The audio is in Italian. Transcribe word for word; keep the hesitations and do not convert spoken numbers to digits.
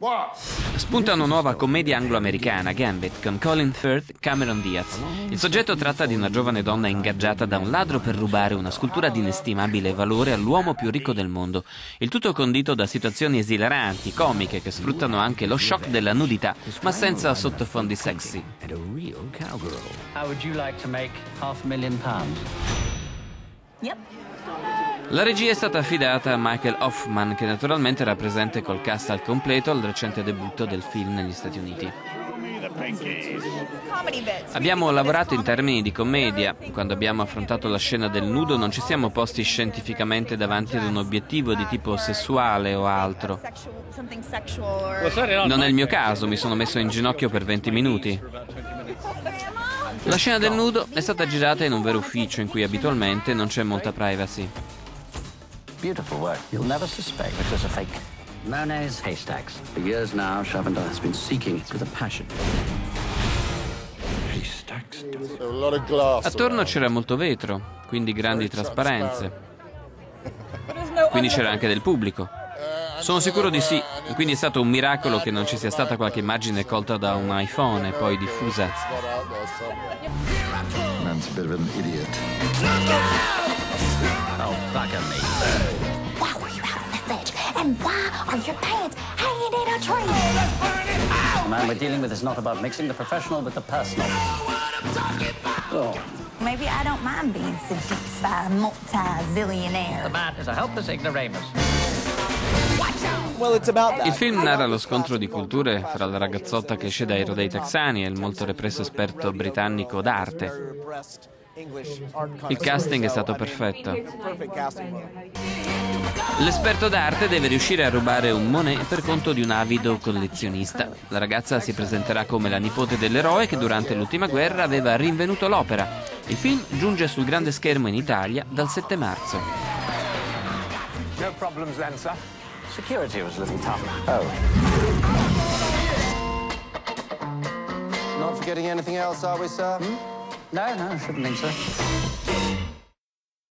Spunta una nuova commedia anglo-americana, Gambit, con Colin Firth, Cameron Diaz. Il soggetto tratta di una giovane donna ingaggiata da un ladro per rubare una scultura di inestimabile valore all'uomo più ricco del mondo. Il tutto condito da situazioni esilaranti, comiche, che sfruttano anche lo shock della nudità, ma senza sottofondi sexy. How would you like to make half a million pounds? Yep. La regia è stata affidata a Michael Hoffman, che naturalmente era presente col cast al completo al recente debutto del film negli Stati Uniti. Abbiamo lavorato in termini di commedia. Quando abbiamo affrontato la scena del nudo non ci siamo posti scientificamente davanti ad un obiettivo di tipo sessuale o altro. Non è il mio caso, mi sono messo in ginocchio per venti minuti. La scena del nudo è stata girata in un vero ufficio in cui abitualmente non c'è molta privacy. Beautiful work. You'll never suspect it was a fake. Monet's haystacks. For years now, Shavendra has been seeking it with a passion. Attorno c'era molto vetro, quindi grandi trasparenze. Quindi c'era anche del pubblico. Sono sicuro di sì, quindi è stato un miracolo che non ci sia stata qualche immagine colta da un iPhone e poi diffusa. Man's a bit of an idiot. Oh, bugger me. Why were you out on that ledge? And why are your pants hanging in a tree? The man we're dealing with is not about mixing the professional with the personal. Oh. Maybe I don't mind being seduced by a multi-zillionaire. The man is a helpless ignoramus. Il film narra lo scontro di culture fra la ragazzotta che esce dai rodei texani e il molto represso esperto britannico d'arte. Il casting è stato perfetto. L'esperto d'arte deve riuscire a rubare un Monet per conto di un avido collezionista. La ragazza si presenterà come la nipote dell'eroe che durante l'ultima guerra aveva rinvenuto l'opera. Il film giunge sul grande schermo in Italia dal sette marzo. No problems then, sir. Security was a little tough. Oh. Not forgetting anything else, are we, sir? Hmm? No, no, I shouldn't think so.